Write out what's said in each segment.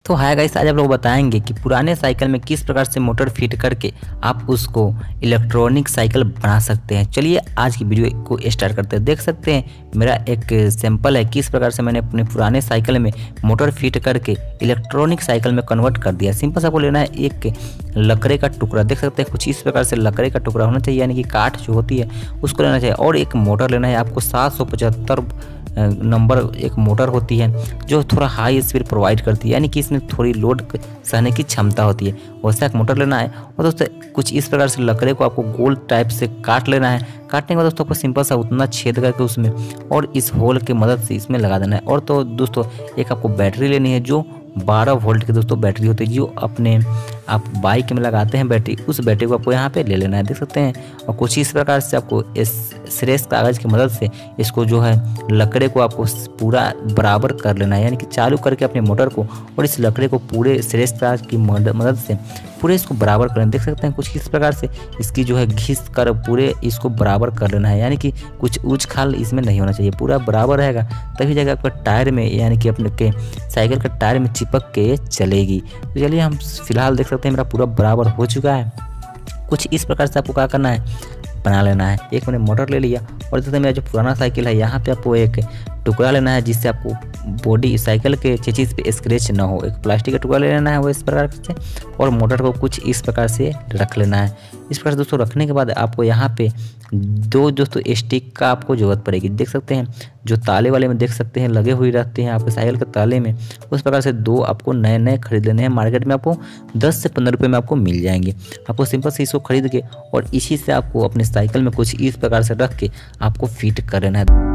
तो hi guys, आज आप लोग बताएंगे कि पुराने साइकिल में किस प्रकार से मोटर फिट करके आप उसको इलेक्ट्रॉनिक साइकिल बना सकते हैं। चलिए आज की वीडियो को स्टार्ट करते हैं। देख सकते हैं मेरा एक सैंपल है किस प्रकार से मैंने अपने पुराने साइकिल में मोटर फिट करके इलेक्ट्रॉनिक साइकिल में कन्वर्ट कर दिया। सिंपल सा आपको लेना है एक लकड़े का टुकड़ा। देख सकते हैं कुछ इस प्रकार से लकड़े का टुकड़ा होना चाहिए, यानी कि काठ जो होती है उसको लेना चाहिए। और एक मोटर लेना है आपको 775 नंबर एक मोटर होती है जो थोड़ा हाई स्पीड प्रोवाइड करती है, यानी कि इसमें थोड़ी लोड सहने की क्षमता होती है। वैसा एक मोटर लेना है। और दोस्तों कुछ इस प्रकार से लकड़े को आपको गोल टाइप से काट लेना है। काटने के बाद दोस्तों आपको सिंपल सा उतना छेद करके उसमें और इस होल की मदद से इसमें लगा देना है। और तो दोस्तों एक आपको बैटरी लेनी है जो 12 वोल्ट की दोस्तों बैटरी होती है, जो अपने आप बाइक में लगाते हैं बैटरी, उस बैटरी को आपको यहाँ पे ले लेना है। देख सकते हैं। और कुछ इस प्रकार से आपको इस श्रेष्ठ कागज़ की मदद से इसको जो है लकड़े को आपको पूरा बराबर कर लेना है, यानी कि चालू करके अपने मोटर को और इस लकड़े को पूरे श्रेष्ठ कागज़ की मदद से पूरे इसको बराबर कर लेना। देख सकते हैं कुछ इस प्रकार से इसकी जो है घिस कर पूरे इसको बराबर कर लेना है, यानी कि कुछ ऊंच खाल इसमें नहीं होना चाहिए, पूरा बराबर रहेगा तभी जाकर आपका टायर में, यानी कि अपने के साइकिल के टायर में चिपक के चलेगी। तो चलिए हम फिलहाल देख सकते हैं मेरा पूरा बराबर हो चुका है। कुछ इस प्रकार से आपको क्या करना है, बना लेना है। एक मैंने मोटर ले लिया और जैसे मेरा जो पुराना साइकिल है यहाँ पे आपको एक टुकड़ा लेना है जिससे आपको बॉडी साइकिल के चेचिस पे स्क्रैच ना हो। एक प्लास्टिक का टुकड़ा ले लेना है वो इस प्रकार से, और मोटर को कुछ इस प्रकार से रख लेना है। इस प्रकार से दोस्तों रखने के बाद आपको यहाँ पे दो दोस्तों स्टिक का आपको जरूरत पड़ेगी। देख सकते हैं जो ताले वाले में देख सकते हैं लगे हुए रहते हैं आपके साइकिल के ताले में, उस प्रकार से दो आपको नए नए खरीद लेने हैं। मार्केट में आपको 10 से 15 रुपये में आपको मिल जाएंगे। आपको सिंपल से इसको खरीद के और इसी से आपको अपने साइकिल में कुछ इस प्रकार से रख के आपको फिट कर लेना है।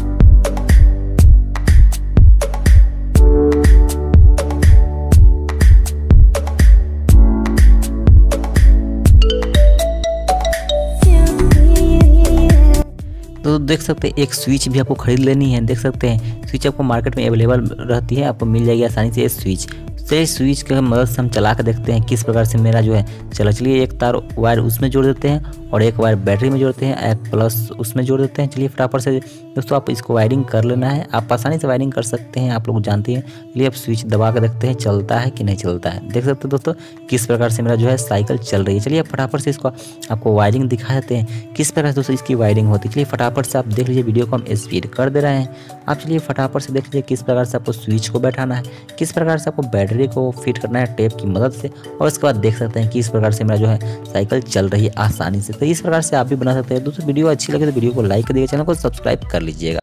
तो देख सकते हैं एक स्विच भी आपको खरीद लेनी है। देख सकते हैं स्विच आपको मार्केट में अवेलेबल रहती है, आपको मिल जाएगी आसानी से। ये स्विच की मदद से हम चला कर देखते हैं किस प्रकार से मेरा जो है चला। चलिए एक तार वायर उसमें जोड़ देते हैं और एक वायर बैटरी में जोड़ते हैं, एक प्लस उसमें जोड़ देते हैं। चलिए फटाफट से दोस्तों आप इसको वायरिंग कर लेना है। आप आसानी से वायरिंग कर सकते हैं, आप लोग जानते हैं। चलिए आप स्विच दबा कर देखते हैं चलता है कि नहीं चलता है। देख सकते हैं दोस्तों किस प्रकार से मेरा जो है साइकिल चल रही है। चलिए फटाफट से इसको आपको वायरिंग दिखा देते हैं किस प्रकार से दोस्तों इसकी वायरिंग होती है। चलिए फटाफट से आप देख लीजिए, वीडियो को हम स्पीड कर दे रहे हैं। आप चलिए फटाफट से देख लीजिए किस प्रकार से आपको स्विच को बैठाना है, किस प्रकार से आपको बैटरी को फिट करना है टेप की मदद से। और उसके बाद देख सकते हैं कि इस प्रकार से मेरा जो है साइकिल चल रही है आसानी से। तो इस प्रकार से आप भी बना सकते हैं। दोस्तों वीडियो अच्छी लगे तो वीडियो को लाइक कर दीजिएगा, चैनल को सब्सक्राइब कर लीजिएगा।